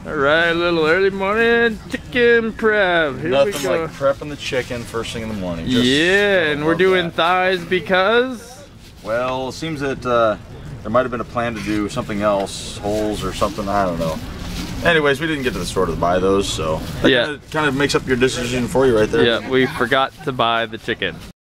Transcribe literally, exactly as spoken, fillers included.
All right, a little early morning chicken prep. Here Nothing we go. like prepping the chicken first thing in the morning. Just, yeah, and we're doing that. thighs because? Well, it seems that uh, there might have been a plan to do something else, holes or something, I don't know. Anyways, we didn't get to the store to buy those, so that yeah. kind of, kind of makes up your decision for you right there. Yeah, we forgot to buy the chicken.